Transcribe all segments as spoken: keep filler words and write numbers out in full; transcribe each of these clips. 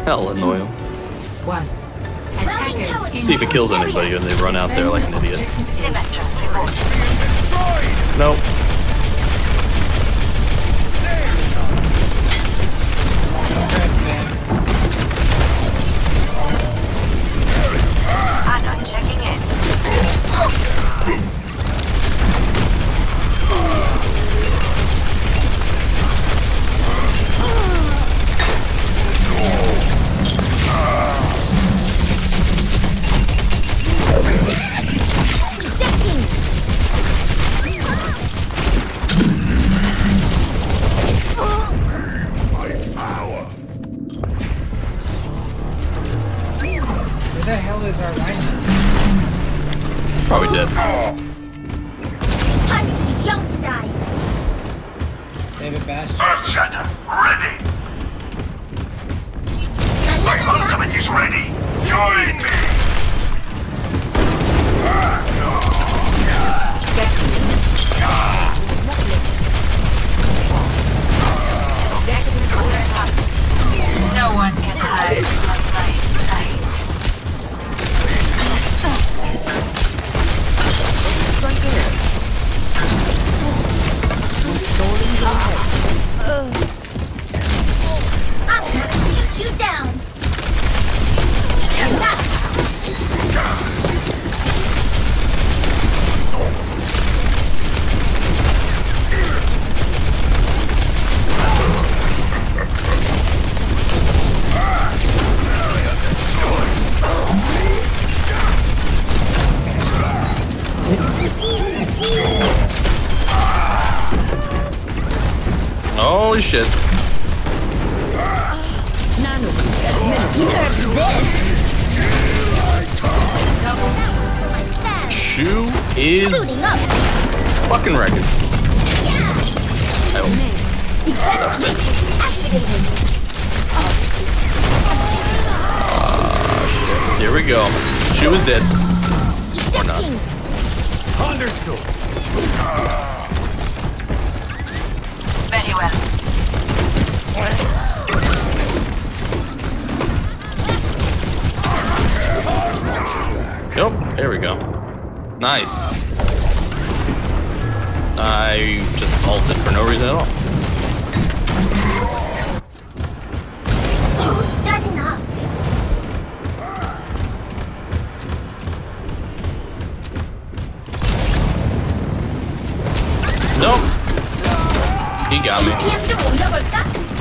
Hell, annoy him. One. See if it kills anybody and they run out there like an idiot. Nope. I'm not checking in. Where the hell is our rhino? Probably dead. Time to be young to die. David Bastard. Earthshatter, ready! My ultimate is ready! Join me! No one can hide from my sight. I'm gonna shoot you down. Holy shit. Shu is fucking wrecking. Oh. That's it. Ah, shit. Here we go. Shu is dead. Or not. Understood. Very well. Yep, there we go. Nice. I just ulted for no reason at all. 짜증나. Nope. He got me. 비엠 좀 올려볼까?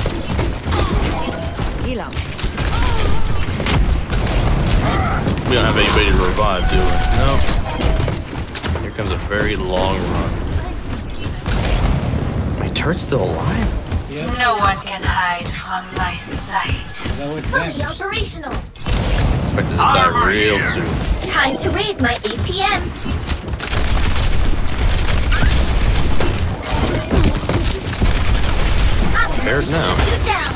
We don't have anybody to revive, do we? No. Here comes a very long run. My turret's still alive? Yep. No one can hide from my sight. Is that what's Fully there? operational. Expected to die real soon. Time to raise my A P M. I'm gonna Prepared now. shoot you down.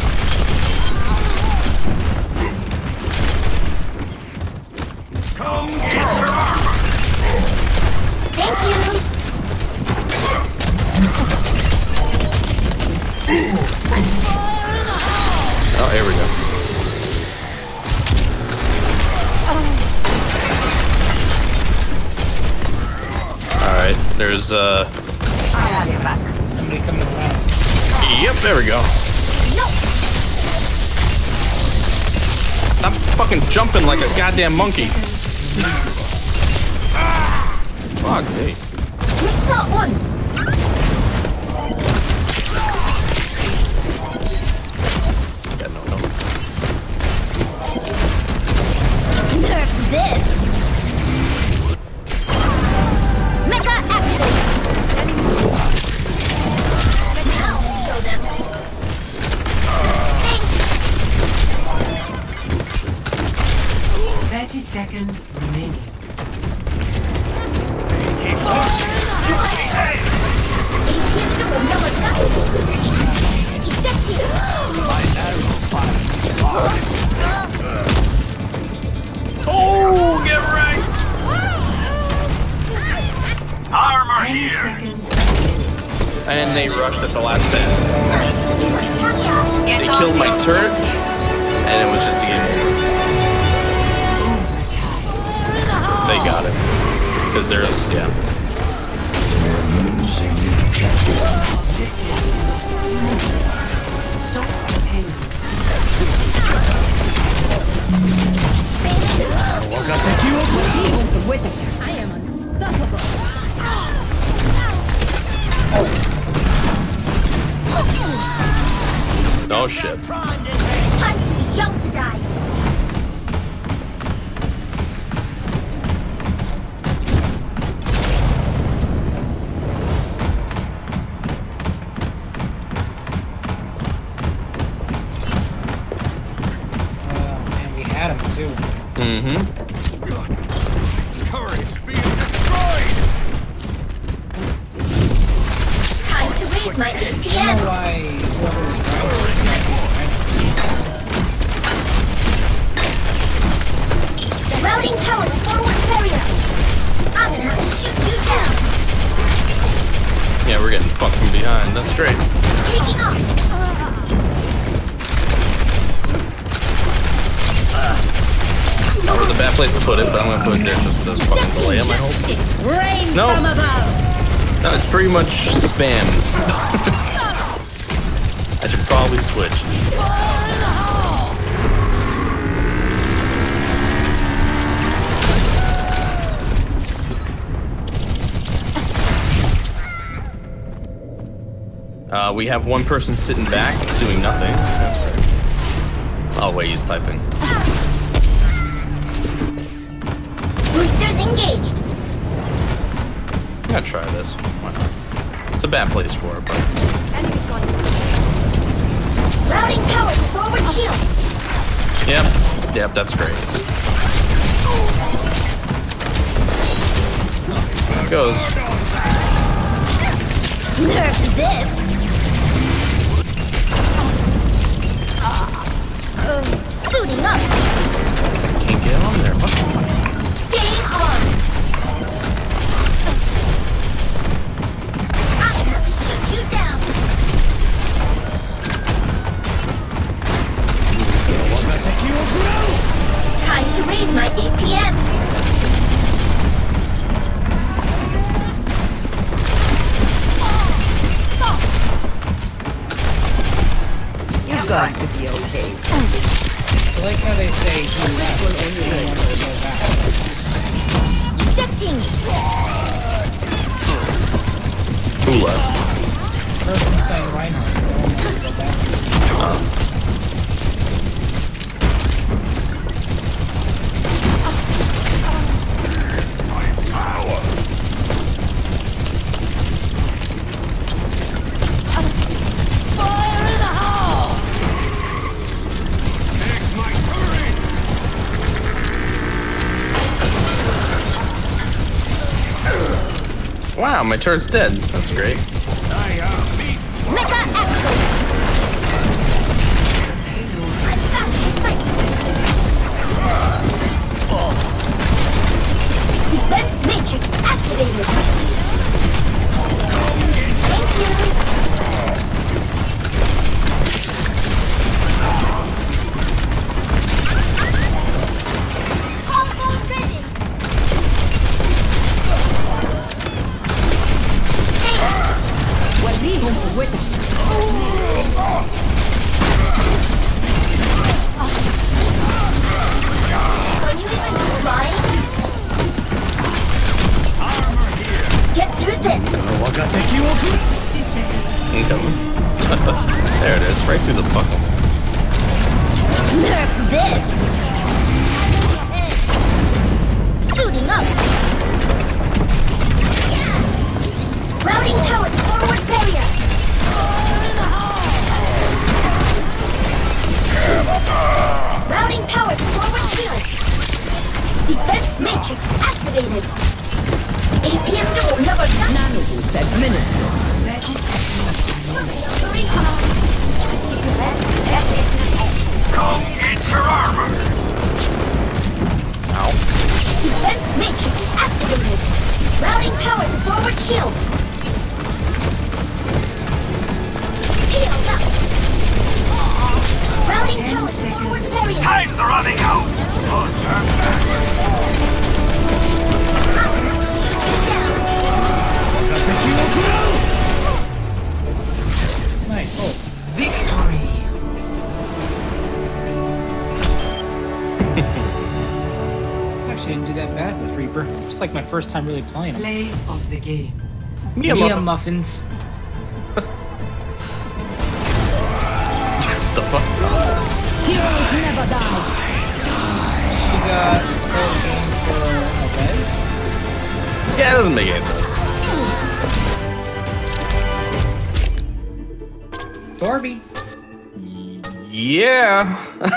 Come get your Thank you. Oh, here we go. Alright, there's, uh... I have your back. Somebody coming around. Yep, there we go. Stop fucking jumping like a goddamn monkey. Fuck me. Mister One. Yeah, no, no. Nerf this. Mega activate. Now show them. Thirty seconds remaining. Oh, get right! armor Ten here! seconds. And they rushed at the last bit. Get They off killed my your turret. feet. And it was just a game over. They got it. Because there's, yeah. I am unstoppable. Oh shit. I'm too young to die. Oh man, we had him too. Mm-hmm. Turret's being destroyed! Time to raise my I don't A P know M. why whoever was driving was driving. Routing towards forward barrier. I'm gonna have to shoot you down. Yeah, we're getting fucked from behind. That's great. Taking off. That was a bad place to put it, but I'm gonna put it there just to fucking delay him, I hope. Justice reigns No. from above. No, it's pretty much spam. I should probably switch. Uh, we have one person sitting back, doing nothing. That's great. Oh wait, he's typing. Boosters engaged. I'm gonna try this. Why not? It's a bad place for it, but Routing towards forward shield. yep, yep, that's great. There it goes. Nerf this. Suiting up. Can't get on there. What? Game on. I'm gonna have to shoot you down. Time to raise my A P M. You've got to be okay. I like how they say he left and he wants to go back. Ejecting. Who left? Person playing Reinhardt. He wants to go back. Uh, wow, my turret's dead. That's great. Mega Axel. Defense matrix activated. Thank you. Combo ready. Are you even trying? Get through this. sixty seconds. Incoming. There it is, right through the fucking. Nerf this. Suiting up. Routing towards forward barrier. Routing towards forward shield. Defense matrix activated. A P M door number nine. Nanoboost administered. Come get your armor! Ow. Defense matrix activated. Routing power to forward shield. Healed up. Routing power to forward barrier. whatever. It's like my first time really playing them. Play of the game. Mia, Mia Muffin. muffins. The fuck? Heroes never die. She got a game for Alves. Yeah, it doesn't make any sense. Dorby. Yeah.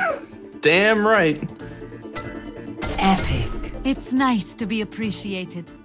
Damn right. Epic. It's nice to be appreciated.